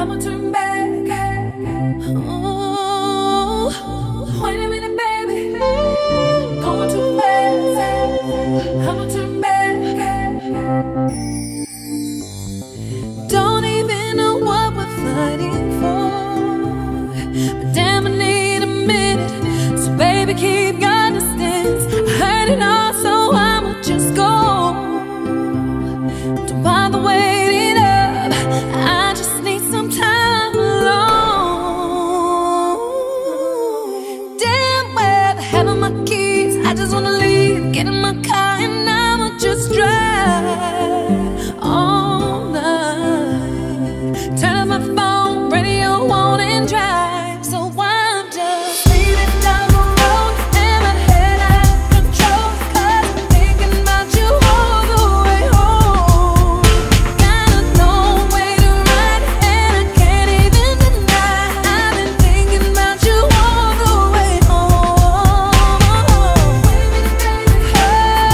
I'ma turn back. Oh, wait a minute, baby. Going too fast. I'ma turn back. Don't even know what we're fighting for, but damn, I need a minute. So baby, keep your distance. I heard it all, so I'ma just go. Don't bother waiting up, I just need some time alone. Damn, where the hell are my keys? I just wanna leave, get in my car and I'ma just drive all night. Turn up my phone, radio on and drive. So I'm just speeding down the road and my head out of control, 'cause I'm thinking about you all the way home. Got no way to ride and I can't even deny I've been thinking about you all the way home. Wait a minute, baby.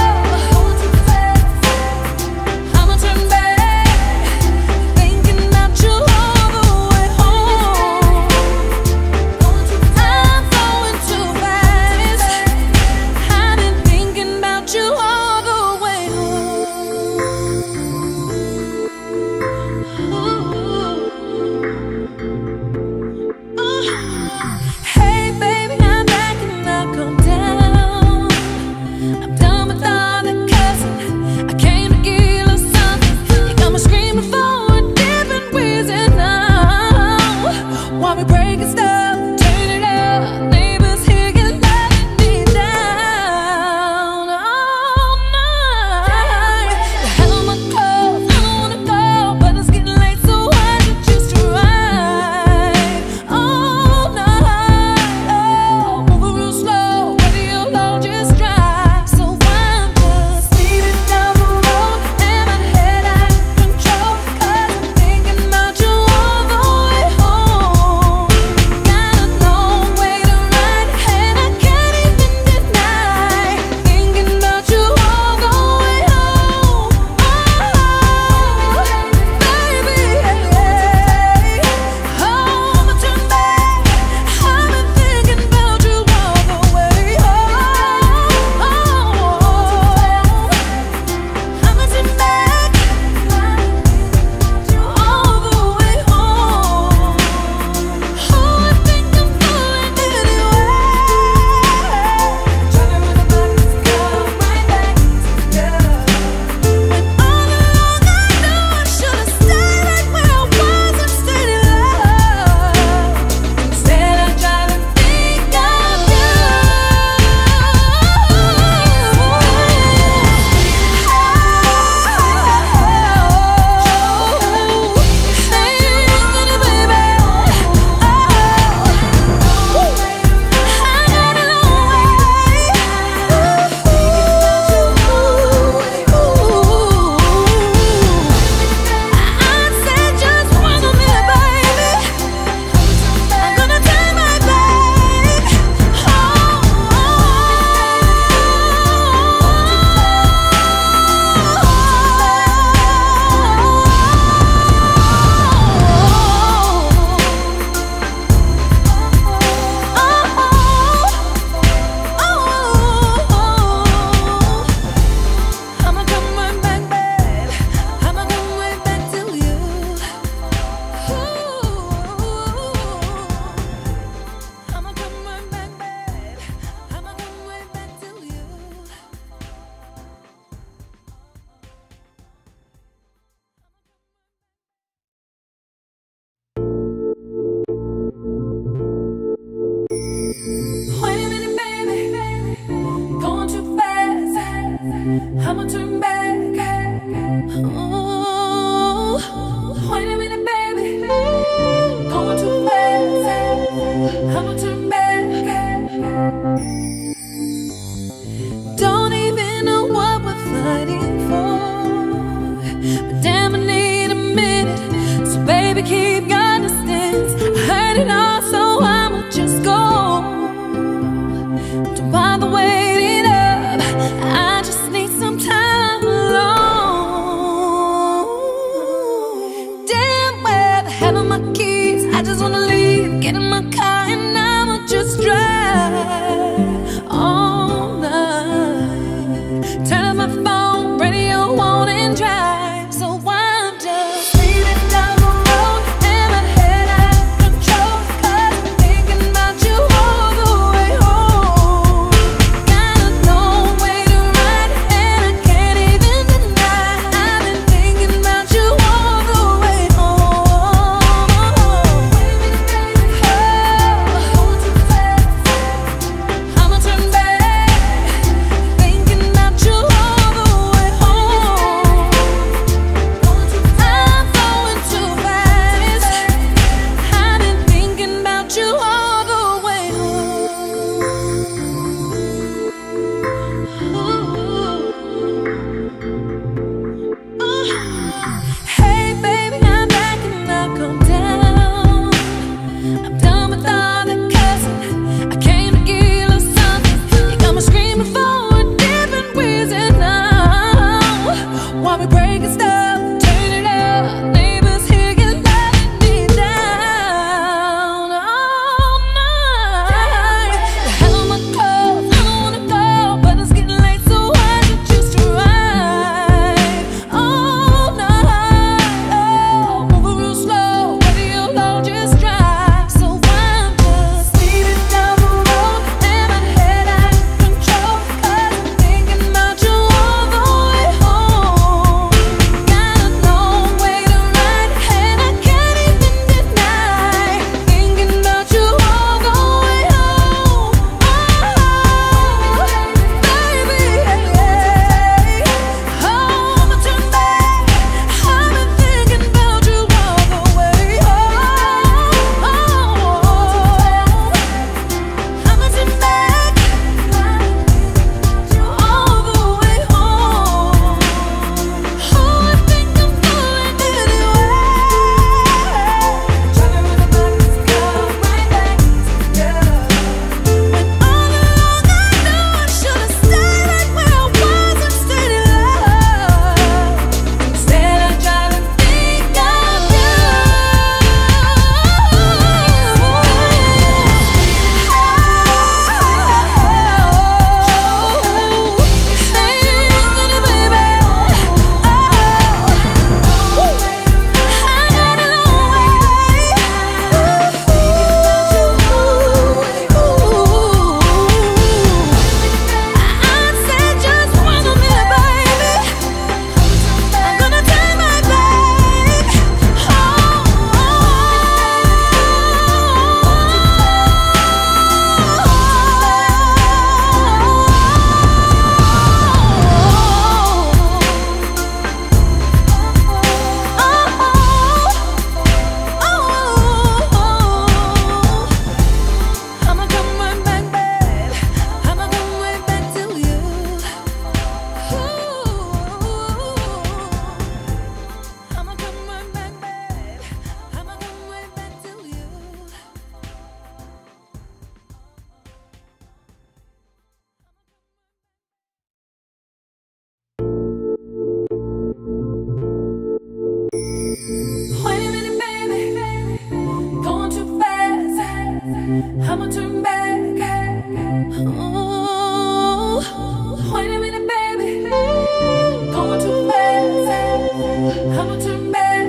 Oh, wait a minute, baby. Going too fast. I'ma turn back.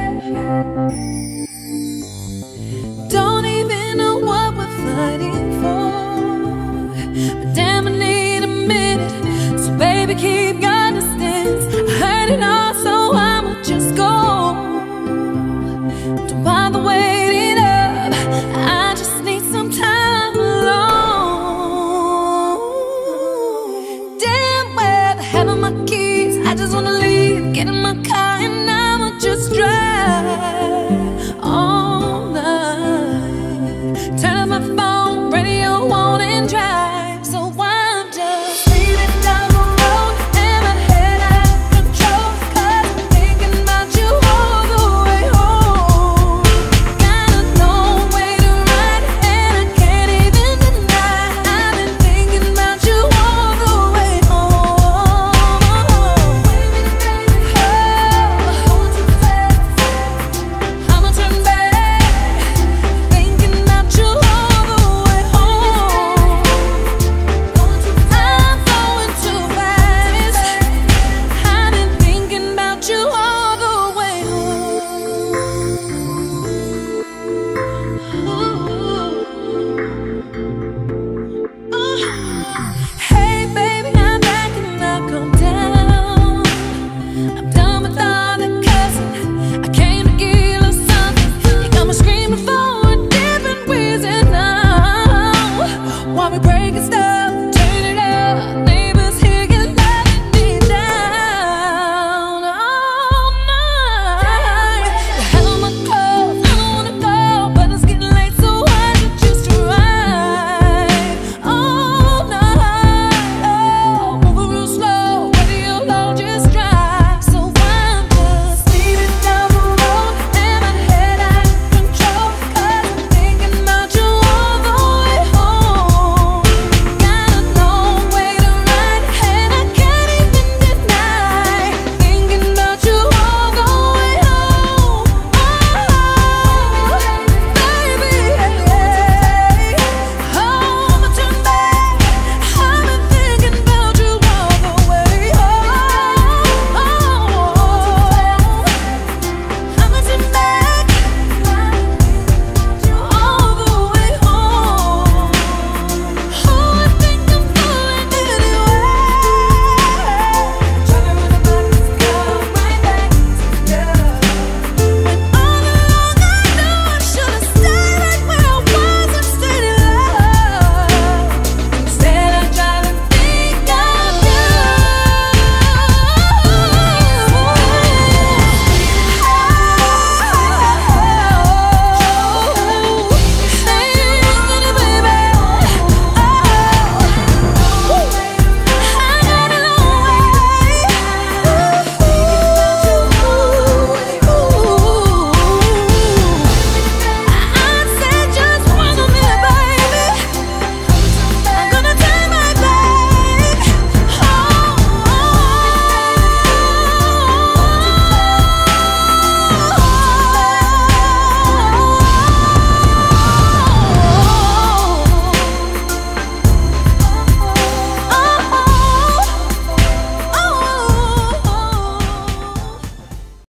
Don't even know what we're fighting for, but damn, I need a minute. So baby, keep going.